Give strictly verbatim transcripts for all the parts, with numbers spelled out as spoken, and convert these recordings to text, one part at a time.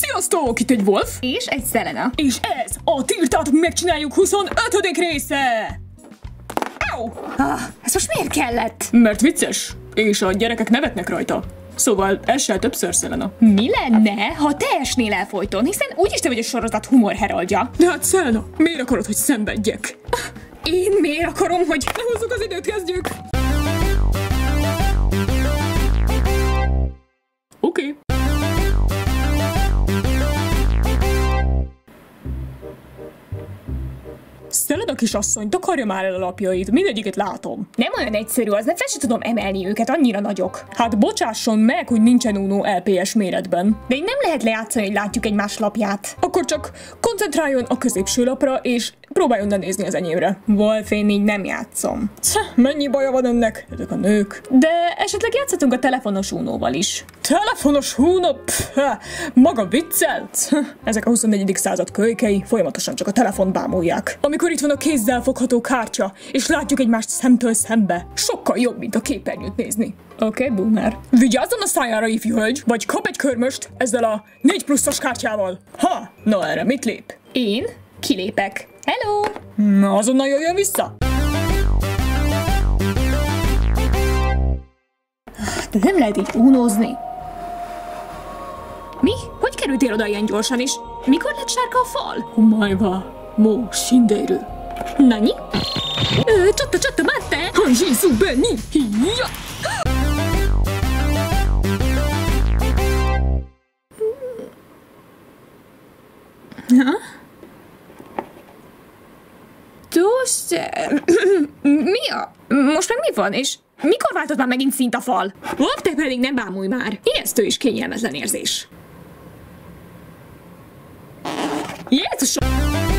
Sziasztok! Itt egy Wolf. És egy Selena. És ez a Tiltátok megcsináljuk huszonötödik része! Au! Ah, ez most miért kellett? Mert vicces, és a gyerekek nevetnek rajta. Szóval essel többször, Selena. Mi lenne, ha te esnél el folyton, hiszen úgyis te vagy a sorozat humor heraldja. De hát, Selena, miért akarod, hogy szenvedjek? Én miért akarom, hogy... Ne hozzuk az időt, kezdjük! Oké. Okay. Selena kisasszony, takarja már el a lapjait, mindegyiket látom. Nem olyan egyszerű, az, mert fel sem tudom emelni őket, annyira nagyok. Hát bocsásson meg, hogy nincsen Uno el pé es méretben. De így nem lehet lejátszani, hogy látjuk egymás lapját. Akkor csak koncentráljon a középső lapra, és próbáljon ne nézni az enyémre. Wolf, én így nem játszom. Cseh, mennyi baja van önnek? Ezek a nők. De esetleg játszhatunk a telefonos Unóval is. Telefonos Uno? Pff, maga viccel? Ezek a huszonnegyedik század kölykei folyamatosan csak a telefont bámulják. Amikor itt van a kézzel fogható kártya, és látjuk egymást szemtől szembe, sokkal jobb, mint a képernyőt nézni. Oké, okay, boomer. Vigyázzon a szájára, ifjú hölgy, vagy kap egy körmöst ezzel a négy pluszos kártyával. Ha, na erre mit lép? Én kilépek. Hello! Na, azonnal jöjjön vissza! De nem lehet így unózni. Mi? Hogy kerültél oda ilyen gyorsan is? Mikor lett sárga a fal? Omaeva, mo shinderu. Nani? Ö, csotta, csotta, matte! Hanjisu benni! Hiya! Ha? Dóse... Mi a... Most meg mi van, és mikor váltott már megint szint a fal? Wolf, te pedig nem bámulj már. Ijesztő és kényelmetlen érzés. Jézusom!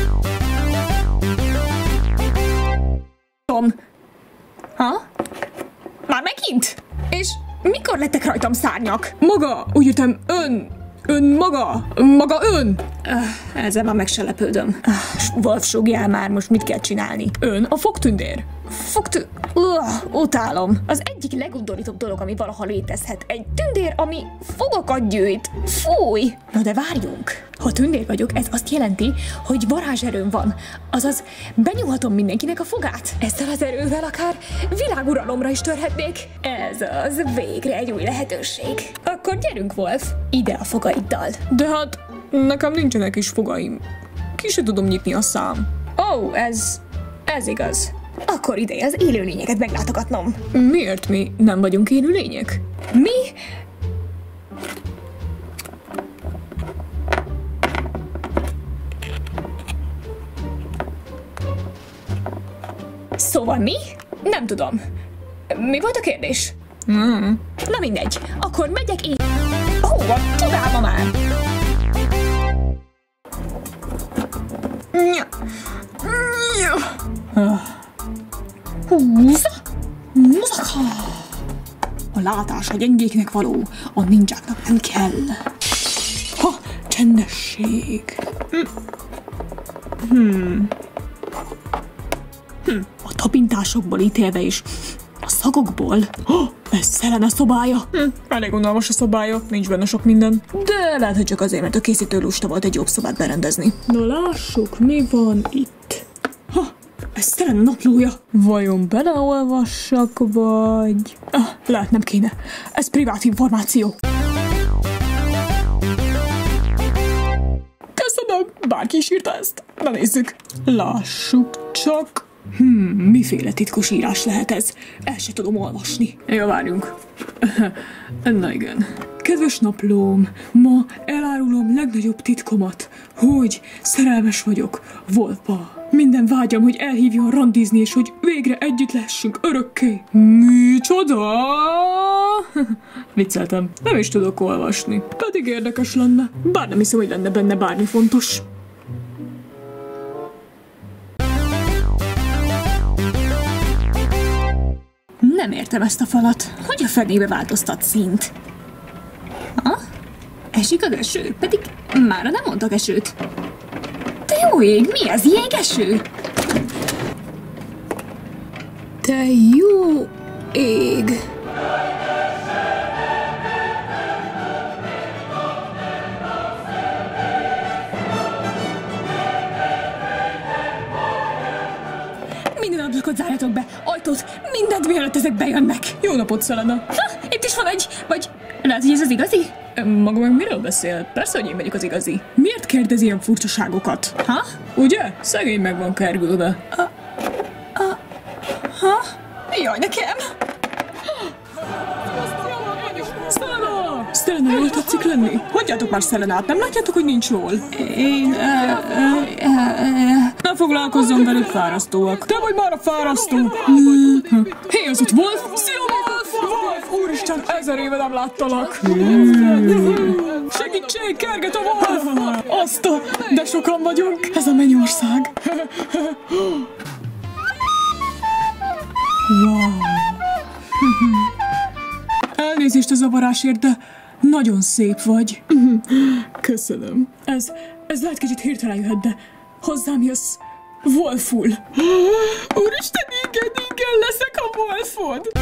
Tom. Ha? Már megint? És mikor lettek rajtam szárnyak? Maga, úgy ütem, ön... Ön maga, maga ön! Uh, ezzel már meg se lepődöm. Uh, Wolf, sugjál már, most mit kell csinálni? Ön a fogtündér. Fogtü... Uh, utálom. Az egyik legundorítóbb dolog, ami valaha létezhet. Egy tündér, ami fogakat gyűjt. Fúj! Na de várjunk. Ha tündér vagyok, ez azt jelenti, hogy varázserőm van. Azaz, benyúlhatom mindenkinek a fogát. Ezzel az erővel akár világuralomra is törhetnék. Ez az végre egy új lehetőség. Akkor gyerünk, Wolf, ide a fogaiddal. De hát, nekem nincsenek is fogaim. Ki se tudom nyitni a szám. Ó, oh, ez... ez igaz. Akkor ideje az élőlényeket meglátogatnom. Miért mi nem vagyunk élőlények? Mi? Szóval mi? Nem tudom. Mi volt a kérdés? Mm. Na mindegy, akkor megyek én... Ó, a csodálma már! Nya. Nya. Húza! Muzaka! A látás a gyengéknek való, a ninjáknak nem kell. Ha, csendesség. Hmm. Hm. A tapintásokból ítélve is, a szagokból. Oh, ez Selena szobája. Hm. Elég unalmas a szobája, nincs benne sok minden. De lehet, hogy csak azért, mert a készítő lusta volt egy jobb szobát berendezni. Na lássuk, mi van itt. Ha, ez Selena naplója. Vajon beleolvassak, vagy... Ah, lehet nem kéne. Ez privát információ. Köszönöm, bárki is írta ezt. Na nézzük. Lássuk csak. Hmm, miféle titkos írás lehet ez? El se tudom olvasni. Ja, várjunk. Na igen. Kedves naplóm, ma elárulom legnagyobb titkomat, hogy szerelmes vagyok Wolfba. Minden vágyam, hogy elhívjon randizni, és hogy végre együtt lehessünk örökké. Micsoda? Vicceltem. Nem is tudok olvasni. Pedig érdekes lenne. Bár nem hiszem, hogy lenne benne bármi fontos. Nem értem ezt a falat. Hogy a fenébe változtat színt? Ha? Esik az eső? Pedig mára nem mondtak esőt. Te jó ég, mi az jégeső? Te jó ég. Ablakot zárjatok be, ajtót, mindent, mielőtt ezek bejönnek. Jó napot, Selena. Ha, itt is van egy, vagy lehet, hogy ez az igazi? Maga meg miről beszél? Persze, hogy én vagyok az igazi. Miért kérdez ilyen furcsaságokat? Ha? Ugye? Szegény meg van kergülve. A, a, ha? Jaj, nekem! Selena! Selena, jól tetszik lenni? Hagyjátok már Selenát, nem látjátok, hogy nincs jól? Én... Ne foglalkozzon velük, fárasztóak. Te vagy már a fárasztó! Hé, az ott Wolf! Szia, Wolf! Wolf! Úristen, ezer éve nem láttalak! Segítség, kerget a Wolf! Azt a... De sokan vagyunk! Ez a mennyország! Wow! Elnézést a zavarásért, de nagyon szép vagy. Köszönöm. Ez, ez lehet kicsit hirtelen jöhet, de hozzám jössz Wolful. Úristen, igen, igen, leszek a Wolfod.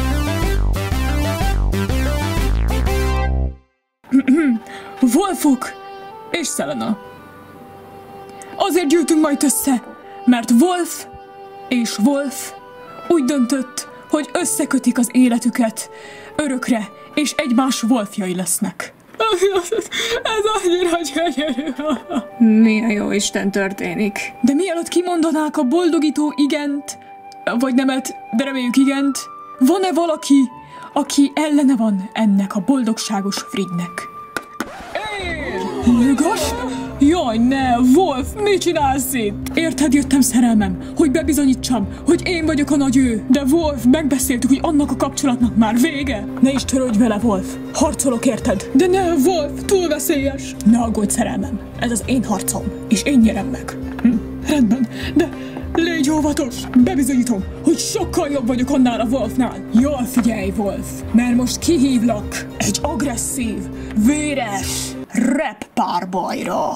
Wolfok és Selena. Azért gyűjtünk majd össze, mert Wolf és Wolf úgy döntött, hogy összekötik az életüket örökre, és egymás wolfjai lesznek. Ez annyira gyönyörű. Mi a jó Isten történik? De mielőtt kimondanák a boldogító igent, vagy nemet, de reméljük igent, van-e valaki, aki ellene van ennek a boldogságos Fridnek? Hallgass! Jaj, ne, Wolf, mit csinálsz itt? Érted, jöttem szerelmem, hogy bebizonyítsam, hogy én vagyok a nagy ő. De Wolf, megbeszéltük, hogy annak a kapcsolatnak már vége. Ne is törődj vele, Wolf. Harcolok, érted? De ne, Wolf, túl veszélyes. Ne aggódj, szerelmem. Ez az én harcom, és én nyerem meg. Hm, rendben, de légy óvatos. Bebizonyítom, hogy sokkal jobb vagyok annál a Wolfnál. Jól figyelj, Wolf, mert most kihívlak egy agresszív, véres rap párbajra.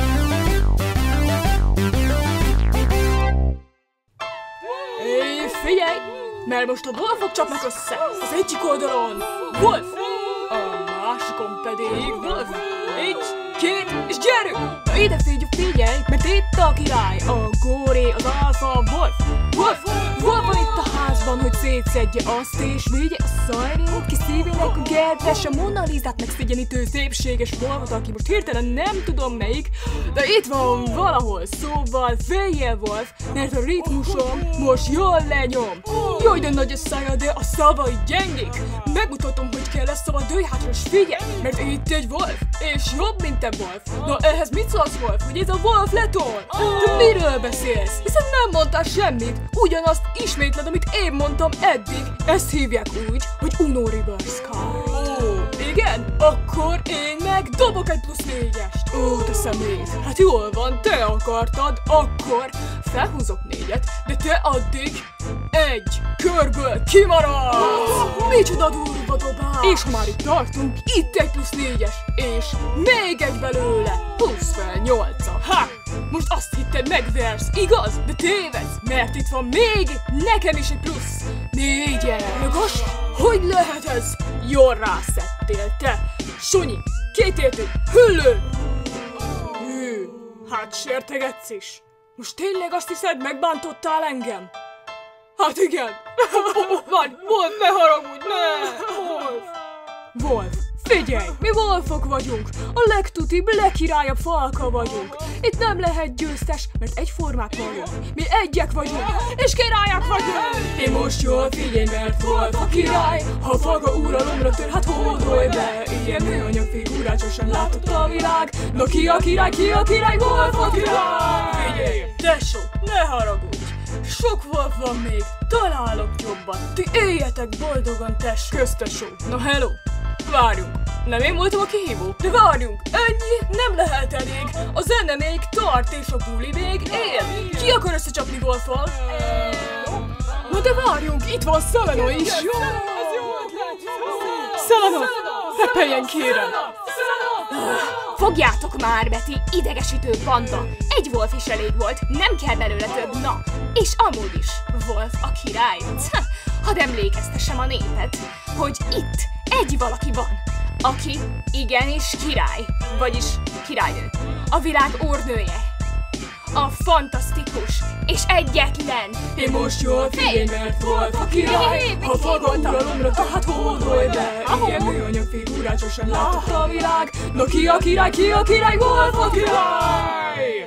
Éj, figyelj! Mert most a Wolfok csapnak össze. Az egyik oldalon Wolf, a másikon pedig Wolf. Egy, két, és gyerünk! Na ide figyelj, figyelj, mert itt a király, a Góré, az alfa, Wolf. Wolf, Wolf van itt a házban, hogy szétszedje azt, és vigye a szajrét, ki szívének a gertes, a Mona Lisát megszégyenítő szépséges Wolfot, aki most hirtelen nem tudom melyik, de itt van valahol, szóval féljél, Wolf, mert a ritmusom most jól lenyom. Jaj, de nagy a szája, de a szavai gyengék. Megmutatom, hogy kell lesz szabad, dőj hátra, és figyelj, mert itt egy Wolf, és jobb, mint te, Wolf. Na ehhez mit szólsz, Wolf, hogy ez a Wolf letol? Te miről beszélsz? Hiszen nem mondtál semmit. Ugyanazt ismétled, amit én mondtam eddig. Ezt hívják úgy, hogy Uno Reverse Card. Ó, igen? Akkor én meg dobok egy plusz négyest. Ó, te szemét. Hát jól van, te akartad, akkor felhúzok négyet, de te addig egy körből kimaradsz. Micsoda durva dobás. És ha már itt tartunk, itt egy plusz négyes, és még egy belőle. Plusz fel nyolca. Ha! Most azt hitted megversz, igaz? De tévedsz, mert itt van még nekem is egy plusz négyes. Jogos? Hogy lehet ez? Jól rászettél te. Sonyi, kétértő, hüllő. Hű, hát sértegetsz is. Most tényleg azt hiszed, megbántottál engem? Hát igen. Várj, Wolf, ne haragudj, ne! Wolf. Wolf, figyelj, mi Wolfok vagyunk. A legtutibb, legkirályabb falka vagyunk. Itt nem lehet győztes, mert egyformák vagyunk. Mi egyek vagyunk, és királyak vagyunk. Én most jól figyelj, mert Wolf a király. Ha faga uralomra tör, hát hódolj be. Ilyen műanyag figurát sosem látott a világ. Na ki a király, ki a király, Wolf a király. Figyelj, tesó, ne haragudj. Sok Wolf van még, találok jobban. Ti éljetek boldogan, tesó. Köztesó, na hello. Várjunk, nem én voltam a kihívó, de várjunk, ennyi nem lehet elég. A zene még tart és a buli még él. Ki akar összecsapni Wolffal? Na de várjunk, itt van Selena is. Selena, repeljen kérem. Fogjátok már, Betty, idegesítő banda. Egy Wolf is elég volt, nem kell belőle több, na. És amúgy is, Wolf a király. Hadd emlékeztessem a népet, hogy itt egy valaki van, aki igenis király, vagyis királynő, a világ úrnője. a fantasztikus és egyetlen. Én most jól figyelj, mert volt a király. Ha faga uralomra, tehát hódolj be. Ilyen műanyag figurát sosem látott a világ. Na ki a király, ki a király, Wolf a király!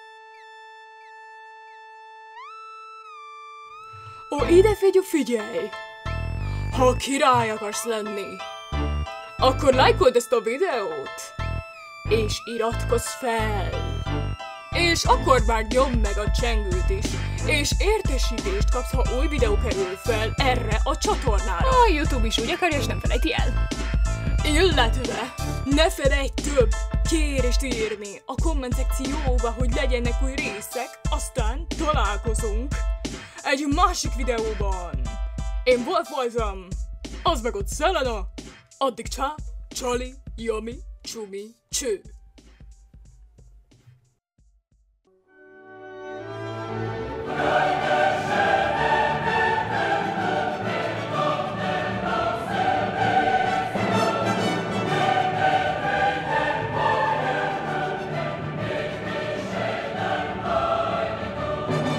Ó, ide figyelj, figyelj! Ha király akarsz lenni, akkor lájkold ezt a videót, és iratkozz fel. És akkor már nyomd meg a csengőt is, és értesítést kapsz, ha új videó kerül fel erre a csatornára. A YouTube is úgy akarja, és nem felejti el. Illetve ne felejts több kérést írni a komment szekcióba, hogy legyenek új részek, aztán találkozunk egy másik videóban. Én Wolf voltam, az meg ott Selena. Addig csá, csali, jami, csumi, cső.